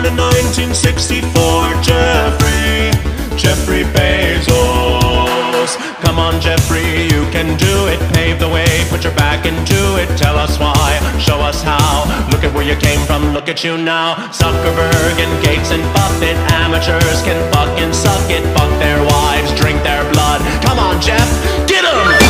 in 1964, Jeffrey Bezos. Come on, Jeffrey, you can do it. Pave the way, put your back into it. Tell us why, show us how. Look at where you came from, look at you now. Zuckerberg and Gates and Buffett, amateurs can fucking suck it. Fuck their wives, drink their blood. Come on, Jeff, get 'em!